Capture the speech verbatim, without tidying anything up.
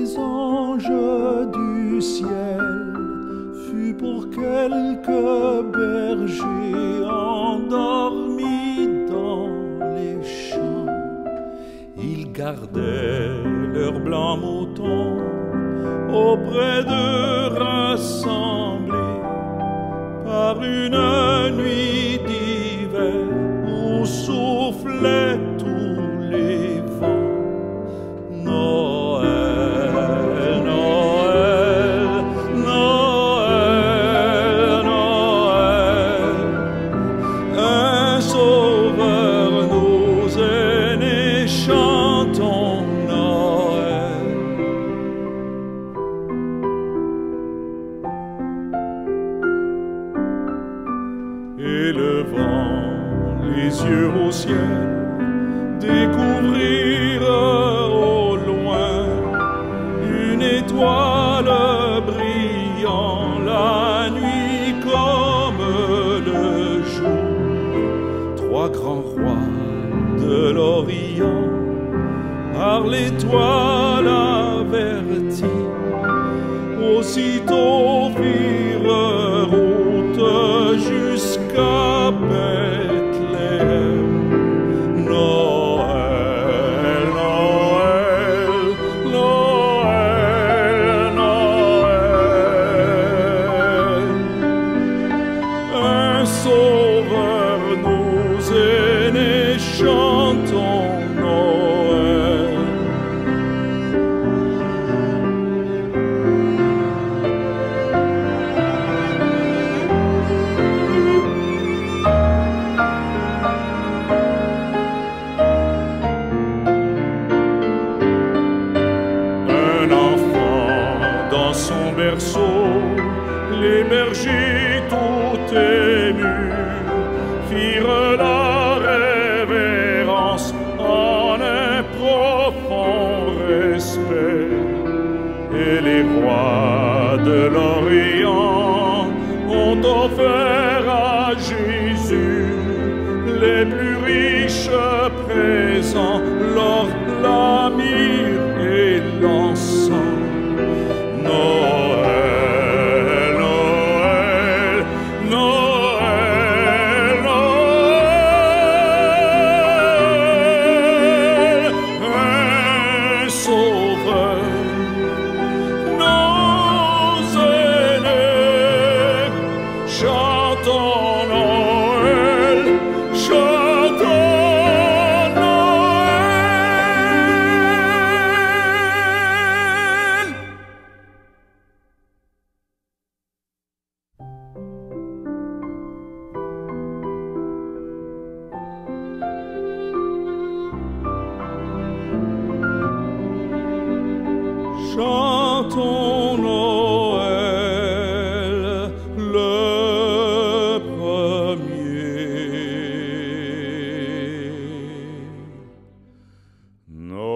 les anges du ciel fut pour quelques bergers endormis dans les champs. Ils gardaient leurs blancs moutons auprès d'eux rassemblés par une nuit d'hiver où soufflaient tous les vents. Noël, Noël, Noël, Noël, un sauveur nous aînés chantons Noël. Élevant les yeux au ciel, découvrirent au loin une étoile brillant la nuit comme le jour. Trois grands rois de l'Orient par l'étoile avertis aussitôt firent route jusqu'à Bethléem. Noël, Noël, Noël, Noël, un sauveur nous aînés chantons Noël. Son berceau, les bergers tout émus firent la révérence en un profond respect. Et les rois de l'Orient ont offert à Jésus les plus riches présents, l'or, la myrrhe et l'encens. Noël, Noël, Noël, Noël, un sauveur, nos aînés, chantons Noël, chantons Chantons Noël, le premier. Noël.